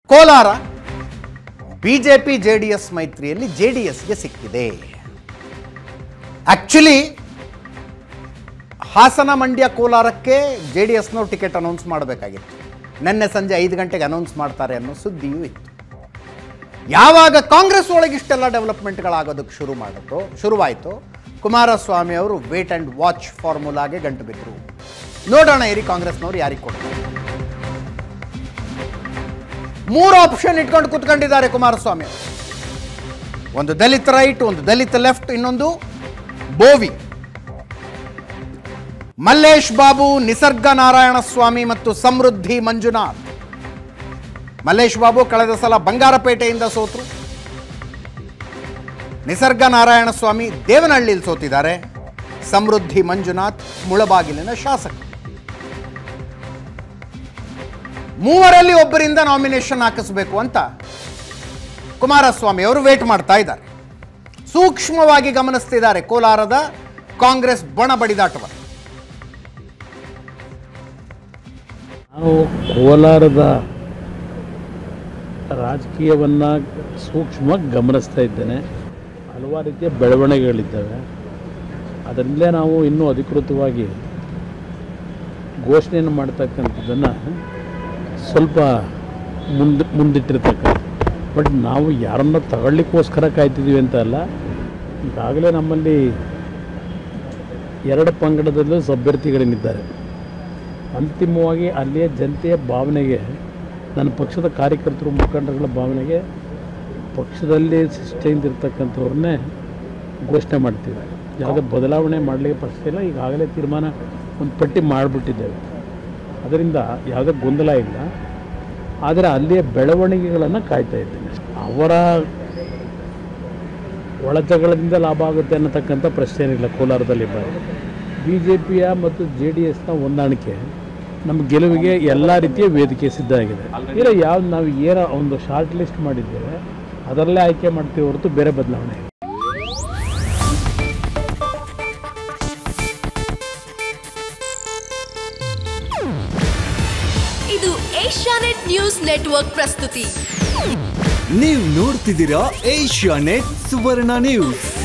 Kolar BJP JDS ಮೈತ್ರಿಯಲ್ಲಿ ಜೆಡಿಎಸ್ಗೆ ಸಿಕ್ಕಿದೆ. ಆಕ್ಚುಲಿ ಹಾಸನ ಮಂಡ್ಯ ಕೋಲಾರಕ್ಕೆ ಜೆಡಿಎಸ್ನವರು ಟಿಕೆಟ್ ಅನೌನ್ಸ್ ಮಾಡಬೇಕಾಗಿತ್ತು. ನಿನ್ನೆ ಸಂಜೆ 5 ಗಂಟೆಗೆ ಅನೌನ್ಸ್ ಮಾಡ್ತಾರೆ ಅನ್ನೋ ಸುದ್ದಿಯೂ ಇತ್ತು. ಯಾವಾಗ ಕಾಂಗ್ರೆಸ್ ಒಳಗೆ ಇಷ್ಟೆಲ್ಲ ಡೆವಲಪ್ಮೆಂಟ್ಗಳಾಗೋದಕ್ಕೆ ಶುರುವಾಯಿತು, ಕುಮಾರಸ್ವಾಮಿ ಅವರು ವೇಟ್ ಆ್ಯಂಡ್ ವಾಚ್ ಫಾರ್ಮುಲಾಗೆ ಗಂಟು ಬಿದ್ದರು. ನೋಡೋಣ ಇರಿ ಕಾಂಗ್ರೆಸ್ನವರು ಯಾರಿಗೆ ಕೊಡ್ತಾರೆ. 3 ಆಪ್ಷನ್ ಇಟ್ಕೊಂಡು ಕೂತ್ಕೊಂಡಿದ್ದಾರೆ ಕುಮಾರಸ್ವಾಮಿ ಅವರು. ಒಂದು ದಲಿತ ರೈಟ್, ಒಂದು ದಲಿತ ಲೆಫ್ಟ್, ಇನ್ನೊಂದು ಬೋವಿ. ಮಲ್ಲೇಶ್ ಬಾಬು, ನಿಸರ್ಗ ನಾರಾಯಣ ಸ್ವಾಮಿ ಮತ್ತು ಸಮೃದ್ಧಿ ಮಂಜುನಾಥ್. ಮಲ್ಲೇಶ್ ಬಾಬು ಕಳೆದ ಸಲ ಬಂಗಾರಪೇಟೆಯಿಂದ ಸೋತರು. ನಿಸರ್ಗ ನಾರಾಯಣ ಸ್ವಾಮಿ ದೇವನಹಳ್ಳಿಯಲ್ಲಿ ಸೋತಿದ್ದಾರೆ. ಸಮೃದ್ಧಿ ಮಂಜುನಾಥ್ ಮುಳಬಾಗಿಲಿನ ಶಾಸಕ. ಮೂವರಲ್ಲಿ ಒಬ್ಬರಿಂದ ನಾಮಿನೇಷನ್ ಹಾಕಿಸಬೇಕು ಅಂತ ಕುಮಾರಸ್ವಾಮಿ ಅವರು ವೇಟ್ ಮಾಡ್ತಾ ಇದ್ದಾರೆ. ಸೂಕ್ಷ್ಮವಾಗಿ ಗಮನಿಸ್ತಿದ್ದಾರೆ ಕೋಲಾರದ ಕಾಂಗ್ರೆಸ್ ಬಣ ಬಡಿದಾಟವನ್ನು. ನಾವು ಕೋಲಾರದ ರಾಜಕೀಯವನ್ನು ಸೂಕ್ಷ್ಮವಾಗಿ ಗಮನಿಸ್ತಾ ಇದ್ದೇನೆ. ಹಲವಾರು ರೀತಿಯ ಬೆಳವಣಿಗೆಗಳಿದ್ದಾವೆ. ಅದರಿಂದಲೇ ನಾವು ಇನ್ನೂ ಅಧಿಕೃತವಾಗಿ ಘೋಷಣೆಯನ್ನು ಮಾಡ್ತಕ್ಕಂಥದ್ದನ್ನು ಸ್ವಲ್ಪ ಮುಂದಿಟ್ಟಿರ್ತಕ್ಕಂಥ. ಬಟ್ ನಾವು ಯಾರನ್ನ ತಗೊಳ್ಳಿಕ್ಕೋಸ್ಕರ ಕಾಯ್ತಿದ್ದೀವಿ ಅಂತ ಅಲ್ಲ. ಈಗಾಗಲೇ ನಮ್ಮಲ್ಲಿ 2 ಪಂಗಡದಲ್ಲೂ ಅಭ್ಯರ್ಥಿಗಳೇನಿದ್ದಾರೆ. ಅಂತಿಮವಾಗಿ ಅಲ್ಲಿಯ ಜನತೆಯ ಭಾವನೆಗೆ, ನನ್ನ ಪಕ್ಷದ ಕಾರ್ಯಕರ್ತರು ಮುಖಂಡರುಗಳ ಭಾವನೆಗೆ ಪಕ್ಷದಲ್ಲಿ ಶಿಸ್ತೆಯಿಂದಿರ್ತಕ್ಕಂಥವ್ರನ್ನೇ ಘೋಷಣೆ ಮಾಡ್ತೀವಿ. ಯಾವುದೇ ಬದಲಾವಣೆ ಮಾಡಲಿಕ್ಕೆ ಪ್ರಶ್ನೆ ಇಲ್ಲ. ಈಗಾಗಲೇ ತೀರ್ಮಾನ ಒಂದು ಪಟ್ಟಿ ಮಾಡಿಬಿಟ್ಟಿದ್ದೇವೆ. ಅದರಿಂದ ಯಾವುದೇ ಗೊಂದಲ ಇಲ್ಲ. ಆದರೆ ಅಲ್ಲಿಯ ಬೆಳವಣಿಗೆಗಳನ್ನು ಕಾಯ್ತಾ ಇದ್ದೇನೆ. ಅವರ ಒಳಜಗಳದಿಂದ ಲಾಭ ಆಗುತ್ತೆ ಅನ್ನತಕ್ಕಂಥ ಪ್ರಶ್ನೆ ಏನಿಲ್ಲ ಕೋಲಾರದಲ್ಲಿ. ಬಿ ಜೆ ಪಿಯ ಮತ್ತು JDSನ ಹೊಂದಾಣಿಕೆ ನಮ್ಮ ಗೆಲುವಿಗೆ ಎಲ್ಲ ರೀತಿಯ ವೇದಿಕೆ ಸಿದ್ಧ ಆಗಿದೆ. ಇಲ್ಲ ಯಾವ್ದು ನಾವು ಏನೋ ಒಂದು ಶಾರ್ಟ್ ಲಿಸ್ಟ್ ಮಾಡಿದ್ದೇವೆ ಅದರಲ್ಲೇ ಆಯ್ಕೆ ಮಾಡ್ತೀವಿ ಹೊರತು ಬೇರೆ ಬದಲಾವಣೆ ಇಲ್ಲ. ಇದು ಏಷ್ಯಾನೆಟ್ ನ್ಯೂಸ್ ನೆಟ್ವರ್ಕ್ ಪ್ರಸ್ತುತಿ. ನೀವು ನೋಡ್ತಿದ್ದೀರಾ ಏಷ್ಯಾನೆಟ್ ಸುವರ್ಣ ನ್ಯೂಸ್.